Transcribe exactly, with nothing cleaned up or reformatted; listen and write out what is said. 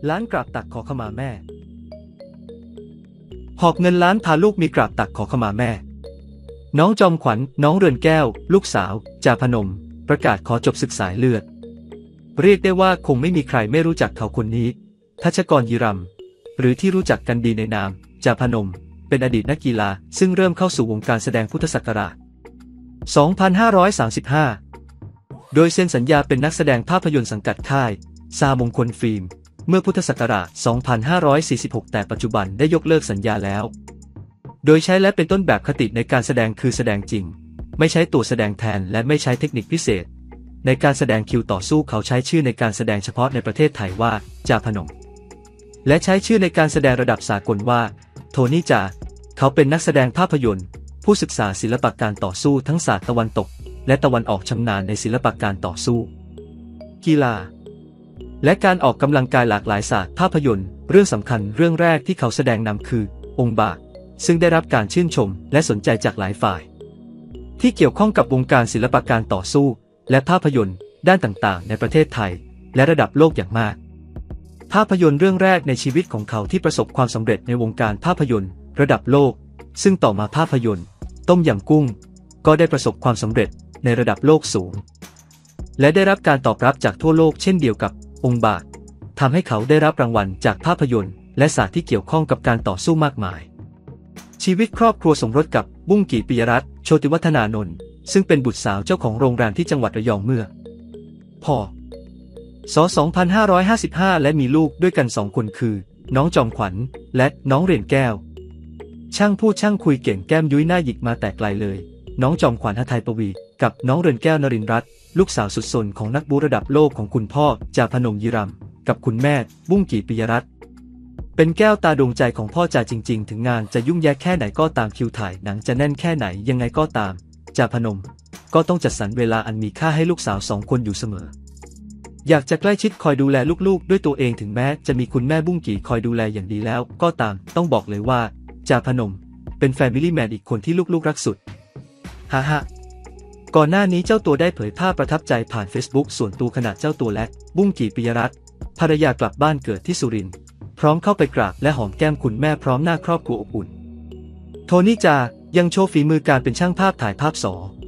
ล้านกราบตักขอขมาแม่หอบเงินล้านพาลูกมีกราบตักขอขมาแม่น้องจอมขวัญน้องเรือนแก้วลูกสาวจาพนมประกาศขอจบศึกสายเลือดเรียกได้ว่าคงไม่มีใครไม่รู้จักเขาคนนี้ทัชกรยีรำหรือที่รู้จักกันดีในนามจาพนมเป็นอดีตนักกีฬาซึ่งเริ่มเข้าสู่วงการแสดงพุทธศักราชสองพันห้าร้อยสามสิบห้าโดยเซ็นสัญญาเป็นนักแสดงภาพยนตร์สังกัดค่ายซามงคลฟิล์มเมื่อพุทธศักราชสองพันห้าร้อยสี่สิบหกแต่ปัจจุบันได้ยกเลิกสัญญาแล้วโดยใช้และเป็นต้นแบบคติในการแสดงคือแสดงจริงไม่ใช้ตัวแสดงแทนและไม่ใช้เทคนิคพิเศษในการแสดงคิวต่อสู้เขาใช้ชื่อในการแสดงเฉพาะในประเทศไทยว่าจาพนมและใช้ชื่อในการแสดงระดับสากลว่าโทนี่จาเขาเป็นนักแสดงภาพยนตร์ผู้ศึกษาศิลปะการต่อสู้ทั้งศาสตร์ตะวันตกและตะวันออกชำนาญในศิลปะการต่อสู้กีฬาและการออกกำลังกายหลากหลายศาสตร์ภาพยนตร์เรื่องสำคัญเรื่องแรกที่เขาแสดงนำคือองค์บากซึ่งได้รับการชื่นชมและสนใจจากหลายฝ่ายที่เกี่ยวข้องกับวงการศิลปะการต่อสู้และภาพยนตร์ด้านต่างๆในประเทศไทยและระดับโลกอย่างมากภาพยนตร์เรื่องแรกในชีวิตของเขาที่ประสบความสำเร็จในวงการภาพยนตร์ระดับโลกซึ่งต่อมาภาพยนตร์ต้มยำกุ้งก็ได้ประสบความสำเร็จในระดับโลกสูงและได้รับการตอบรับจากทั่วโลกเช่นเดียวกับองค์บากทำให้เขาได้รับรางวัลจากภาพยนตร์และศาสตร์ที่เกี่ยวข้องกับการต่อสู้มากมายชีวิตครอบครัวสมรสกับบุ้งกี่ปิยรัตน์โชติวัฒนานนท์ซึ่งเป็นบุตรสาวเจ้าของโรงแรมที่จังหวัดระยองเมื่อพ.ศ. สองพันห้าร้อยห้าสิบห้าและมีลูกด้วยกันสองคนคือน้องจอมขวัญและน้องเรียนแก้วช่างพูดช่างคุยเก่งแก้มยุ้ยหน้าหยิกมาแต่ไกลเลยน้องจอมขวัญหทัยปวีกับน้องเรือนแก้วนรินทร์รัตน์ลูกสาวสุดซนของนักบูระดับโลกของคุณพ่อจาพนมยีรำกับคุณแม่บุ้งกี่ปิยรัตน์เป็นแก้วตาดวงใจของพ่อจาจริงๆถึงงานจะยุ่งแยกแค่ไหนก็ตามคิวถ่ายหนังจะแน่นแค่ไหนยังไงก็ตามจาพนมก็ต้องจัดสรรเวลาอันมีค่าให้ลูกสาวสองคนอยู่เสมออยากจะใกล้ชิดคอยดูแลลูกๆด้วยตัวเองถึงแม้จะมีคุณแม่บุ้งกี่คอยดูแลอย่างดีแล้วก็ตามต้องบอกเลยว่าจาพนมเป็นแฟมิลี่แมนอีกคนที่ลูกๆรักสุดฮ่าฮ่าก่อนหน้านี้เจ้าตัวได้เผยภาพประทับใจผ่าน Facebook ส่วนตัวขณะเจ้าตัวและบุ้งกี่ปิยรัตน์ภรรยากลับบ้านเกิดที่สุรินทร์พร้อมเข้าไปกราบและหอมแก้มคุณแม่พร้อมหน้าครอบครัวอบอุ่นโทนี่จายังโชว์ฝีมือการเป็นช่างภาพถ่ายภาพส